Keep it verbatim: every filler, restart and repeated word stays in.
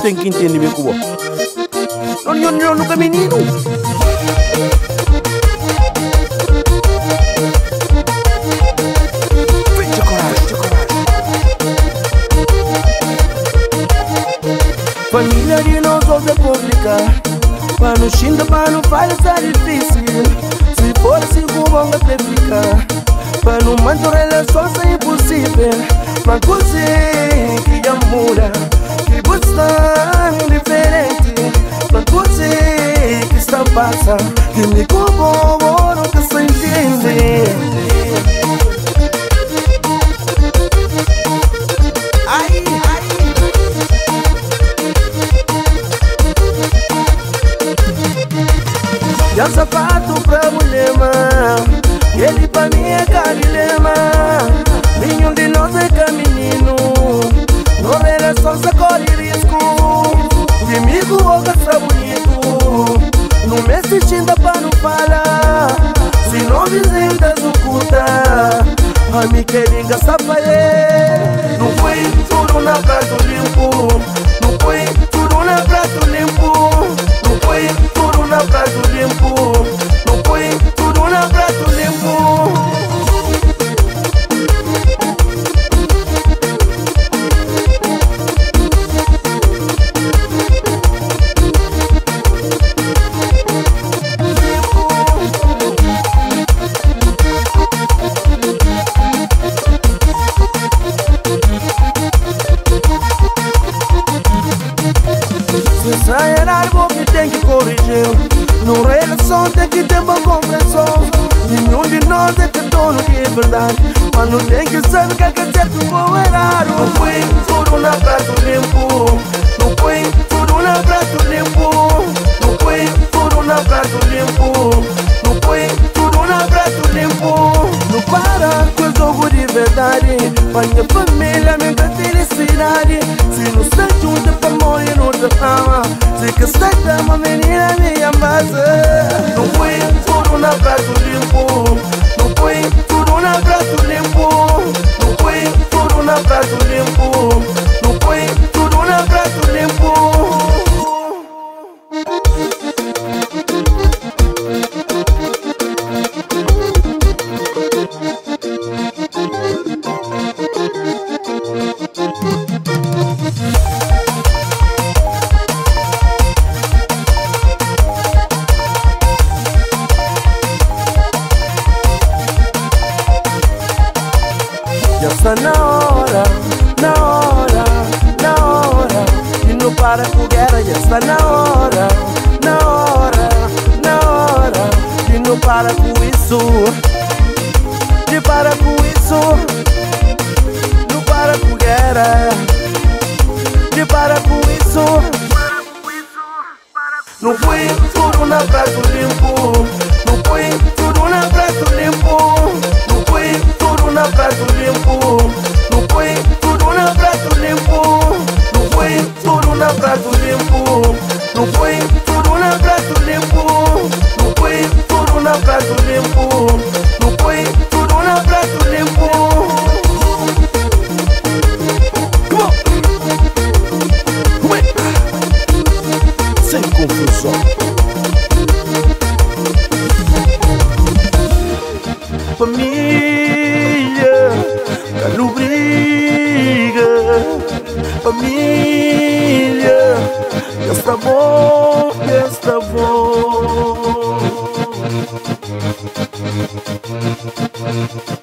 tem que entender meu cubo. Não, não, não, nunca menino. Fecha coragem, fecha coragem. Família de nós ouve publicar. Para no xinda, para não falha, está difícil. Se for assim, como vão até ficar. Para não manter relações é impossível. Mas você que já muda, que busca diferente. Mas você que está passando, que me corrobora, que se entende. Ai, ai. Já sapato pra mulher, mano. Ele pra mim é carilema. Nenhum de nós é caminho. Não relação se corre risco. Comigo ou gasta bonito. Não me assistindo pra não falar. Se não vizinho desoculta. A mim querem gastar pra ele. Não foi tudo na prato limpo. Não foi tudo na prato limpo. Não foi tudo na prato limpo. Não foi tudo na prato limpo. Se sair algo que tem que corrigir. Numa relação tem que ter uma compreensão. Nenhum de nós é que dono de verdade. Mas não tem que saber que é que é certo ou errado. Não foi tudo na prato limpo. Não foi tudo na prato limpo. Não foi tudo na prato limpo. Não foi tudo na prato limpo. Não para com o jogo de verdade. Pra minha família, minha felicidade. Se não está junto pra morrer não te ama. Se que está uma menina minha massa. Não foi tudo na prato limpo. Não foi tudo na prato limpo. Não foi tudo na prato limpo. Não foi tudo na prato limpo. Já está na hora, na hora, na hora de não parar com guerra. Já está na hora, na hora, na hora de não parar com isso. De parar com isso. Não para com guerra. De parar com isso. Não foi tudo na prato limpo. Não foi tudo na prato limpo. Não foi tudo na prato limpo. Não foi tudo na prato limpo. Não foi tudo na prato limpo. Não foi tudo na prato limpo. Não foi tudo na prato limpo. Não foi tudo na prato limpo. Sem confusão. Família, cá não briga. Família, que está bom, que está bom.